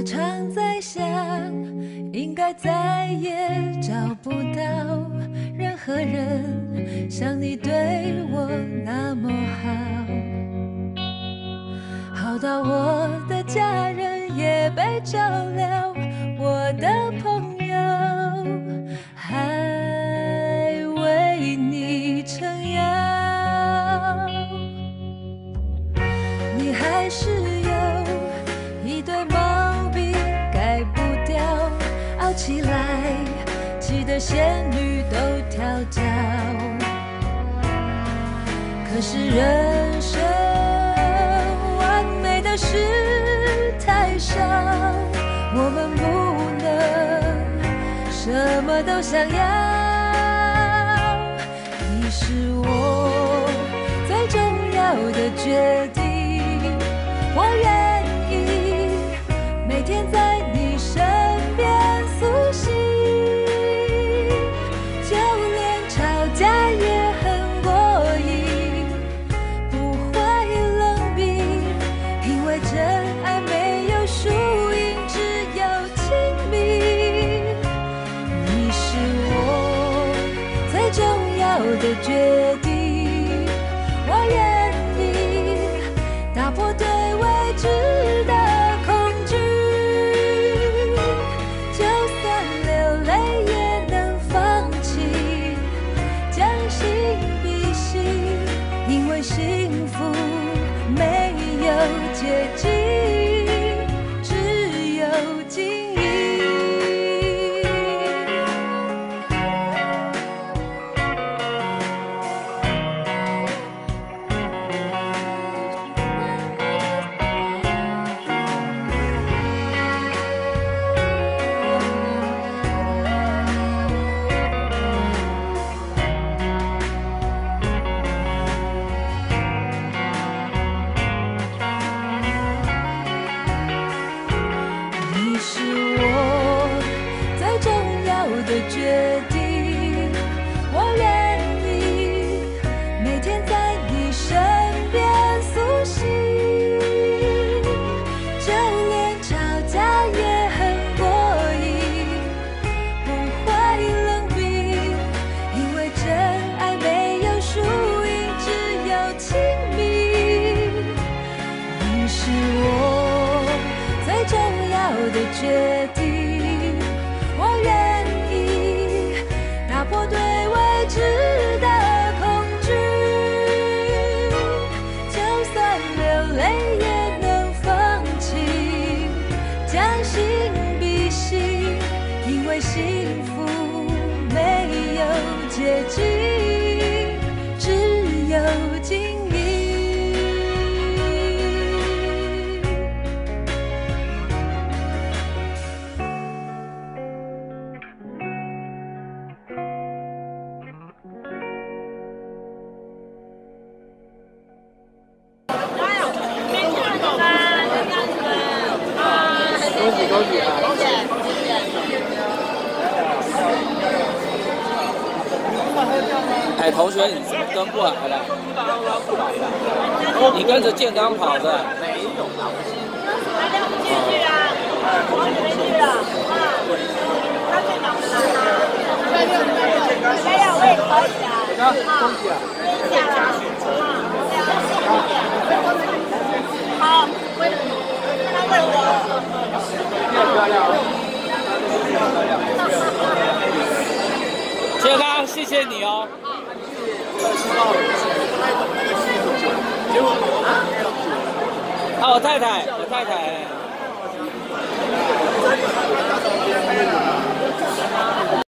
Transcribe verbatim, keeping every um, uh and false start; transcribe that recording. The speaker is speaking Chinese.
常在想，应该再也找不到任何人像你对我那么好，好到我的家人也被照料，我的朋友还为你撑腰，你还是有一堆毛病改不掉，熬起来气得仙女都跳脚。可是人生完美的事太少，我们不能什么都想要。你是我最重要的决定，我愿意每天在你身边苏醒，就连吵架也很过瘾，不会冷冰，因为真爱没有输赢，只有亲密。你是我最重要的决定，我愿意打破对未知的恐惧，就算流泪也能放弃，将心比心，因为幸福没有捷径，只有经营。你是我最重要的决定，我愿意每天在你身边苏醒，就连吵架也很过瘾，不会冷冰，因为真爱没有输赢，只有亲密。你是我最重要的决定，我愿意打破对未知的恐惧，就算流泪也能放弃，将心比心，因为幸福没有捷径，只有经营。 恭喜恭喜啊！哎，同学，你怎么跟过来了？你跟着建刚跑的？没有啦，我进去啊，我进去了啊，他最忙的啦。哎呀，我也可以啊。恭喜啊！谢谢啊！好，他问我。漂亮，建刚，谢谢你哦。啊，我太太，我太太。